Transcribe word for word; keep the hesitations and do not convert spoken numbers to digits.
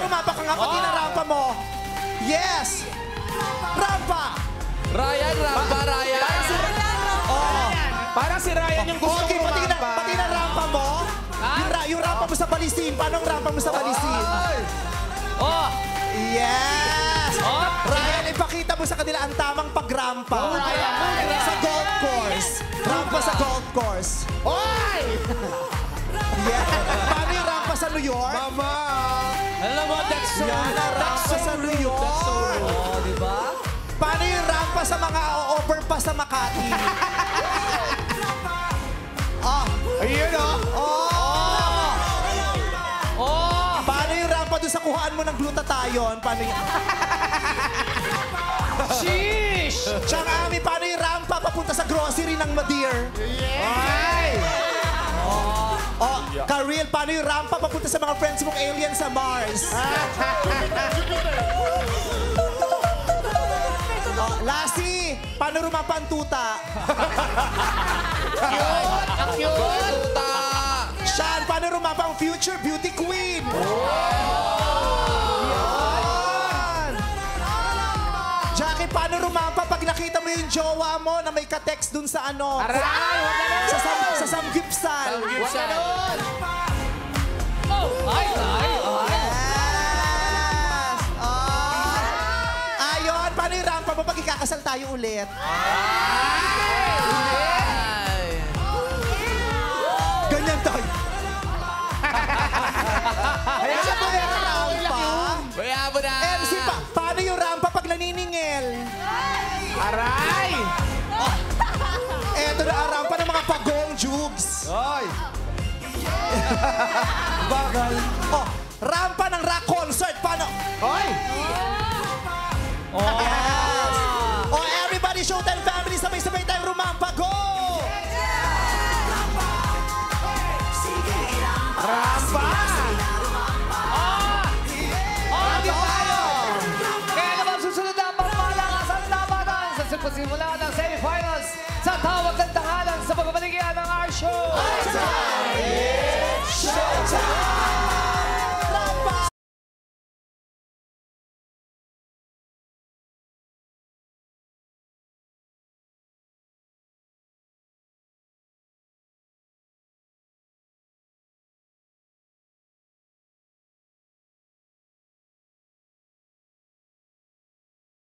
rumapa ka nga, pati na rampa mo. Yes! Rampa! Ryan, rampa, Ryan. Parang si Ryan. Oh. Parang si Ryan yung gusto Okay, ko pati na, rumapa. pati na rampa mo. Yung, ra yung rampa mo sa balisin. Paano ang rampa mo sa balisin? Oh! Yes! Oh. Ryan, ipakita mo sa kanila ang tamang pagrampa. Oh, Ryan. Sa golf course. Rampa sa golf course. Oy! Yeah. Paano yung rampa sa New York? Mama! Alam mo, that's so... Yan ang rampa sa New York. That's so rude. Oh, di ba? Paano yung rampa sa mga overpass sa Makati? Ah, Ayun, oh! oh! Oh! Paano yung rampa doon sa kuhaan mo ng glutathione? Paano yung... Sheesh! Tsang Ami, paano yung rampa papunta sa grocery ng Madeir? Ay! Oh, Karil, paano yung rampa papunta sa mga friends mong alien sa Mars? Oh, Lassie, paano rumapa ang tuta? Cute! Ang cute! Tuta! Sean, paano rumapa ang future beauty queen? Yan! Jackie, paano rumapa pag nakita mo yung jowa mo na may ka-text dun sa ano? Aray! Huwag na nun! Sa, sam sa samgipsal. Huwag na nun! Oh! Ay! Ay! Ay! Yes! Oh. Ayon, paano yung rampa mo pag ikakasal tayo ulit? Ay! Ganyan tayo. Ayan siya po yung rampa. Kaya mo na! M C, pa paano yung rampa pag naniningil? Aray! Eto na ang rampa ng mga pagong jugs. Oy! Bagal. Oh, rampa ng rock concert. Paano? Oy! Oh.